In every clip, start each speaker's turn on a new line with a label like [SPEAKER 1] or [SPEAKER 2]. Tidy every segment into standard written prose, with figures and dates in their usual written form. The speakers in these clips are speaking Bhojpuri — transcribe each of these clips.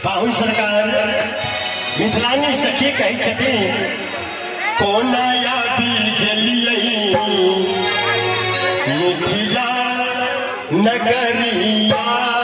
[SPEAKER 1] बाहुल सरकार मिथिलानी सखी कही छथिन कोनाया बिल गेलियै मिथिला नगरिया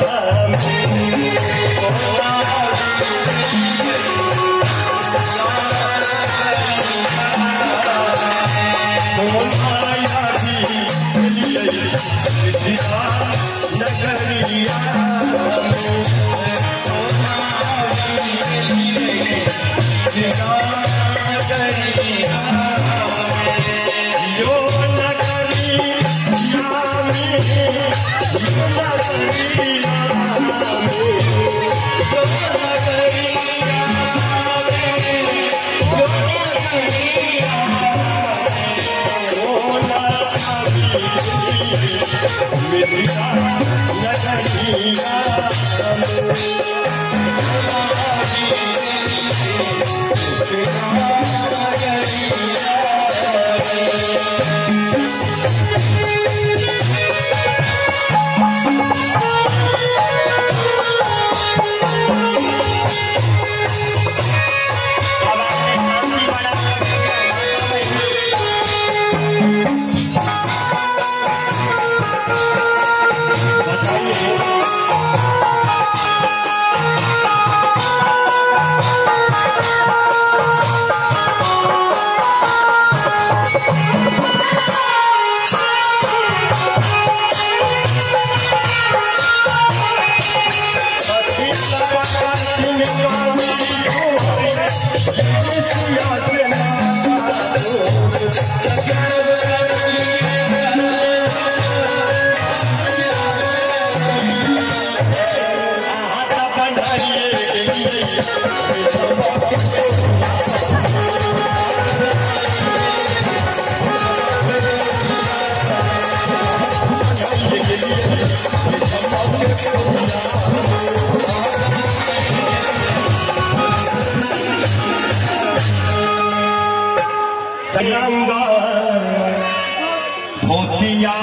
[SPEAKER 1] धोतिया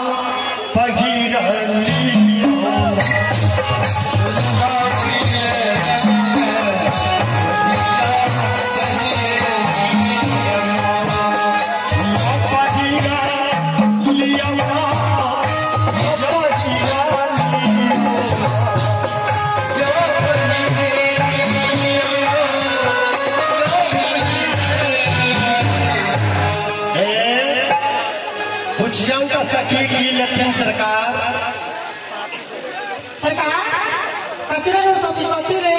[SPEAKER 1] का सखी की लखन सरकार कचरे रोड सब्जी बची रे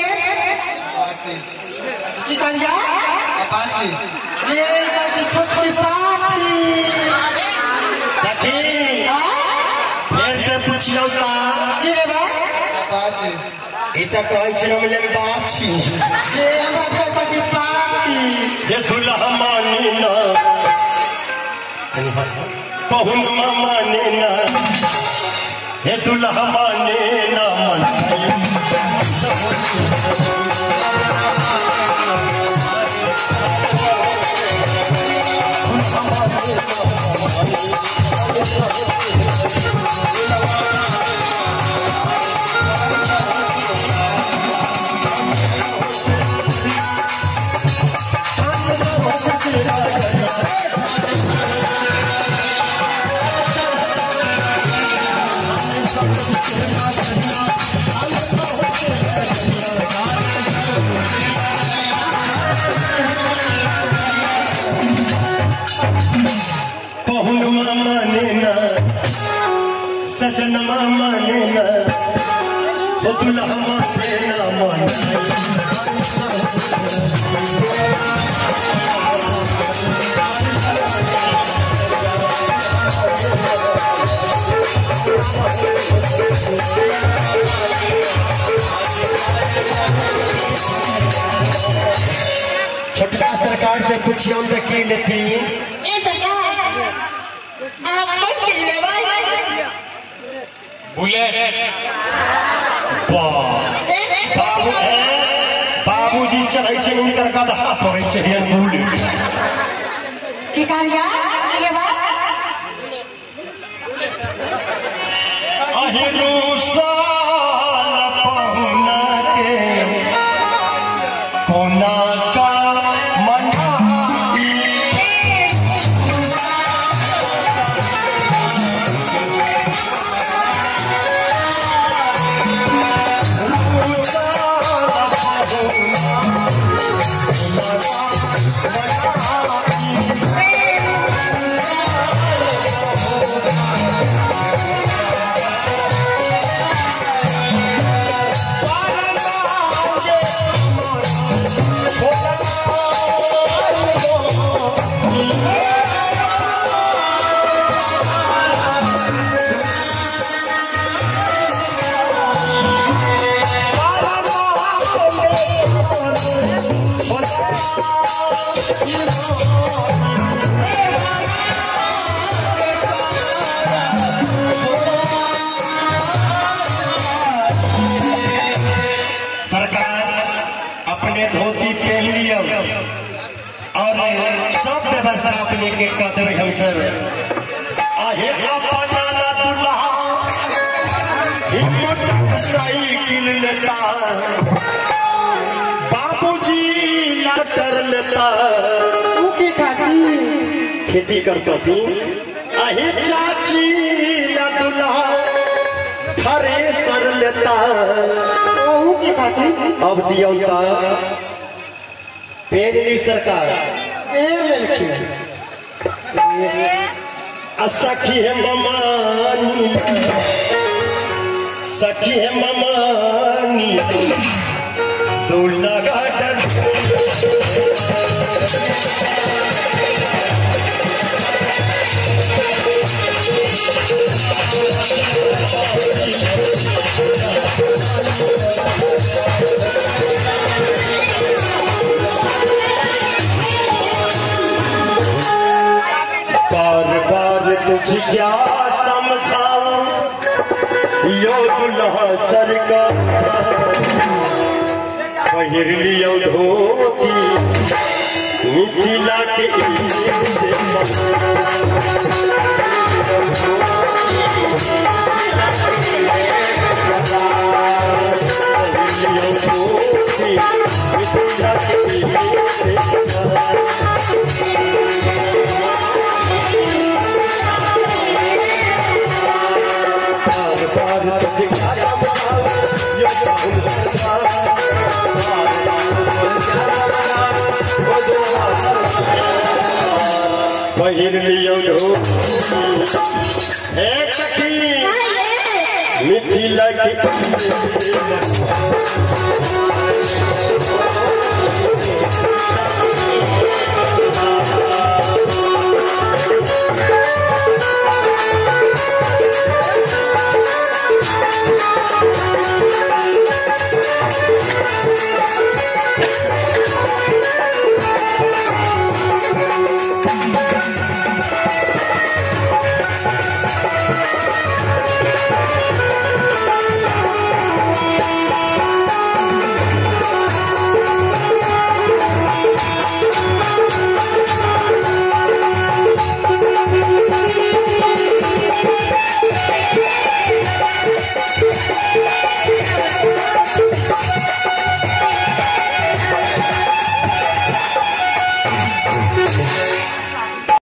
[SPEAKER 1] की करिया अपाची ये कैसी छोटी पाठी सखी फिर से पूछियो ता की रे बा अपाची इता कहै छै हमले बाची जे हमरा के कैसी पाठी ये दुल्हा मानी ना पहुन माने ना हे दुल्हा माने ना मन सजन माने ना वो दुल्हा माने ना माने छोटका सरकार से पूछियो तो की लेती बाबूजी चढ़े छे उनकर गधा पड़े छे बुलेट की करिया ले बा अहिरू साल पहुना के संगे धोती पहन लिया और सब व्यवस्था अपने के कह देवे हम सब आहे अपना दुल्हा साइकिल लेता बाबूजी लाटर लेता
[SPEAKER 2] के खाती
[SPEAKER 1] खेती करता थी आहे चाची ला दुल्हा थ्रेसर लेता
[SPEAKER 2] के खाती
[SPEAKER 1] अब दिया पेरली सरकार सखी है ममानी सखी है ममानी दूल्हा गार्डन बार बार तुझ क्या समझाऊं यो दुल्हा सरकार पहिर लियो धोती मिथिला के पहिर लियो सखी मिथिला की